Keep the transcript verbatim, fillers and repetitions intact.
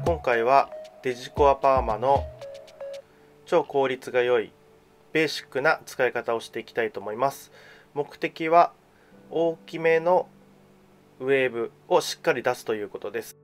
今回はデジコアパーマの超効率が良いベーシックな使い方をしていきたいと思います。目的は大きめのウェーブをしっかり出すということです。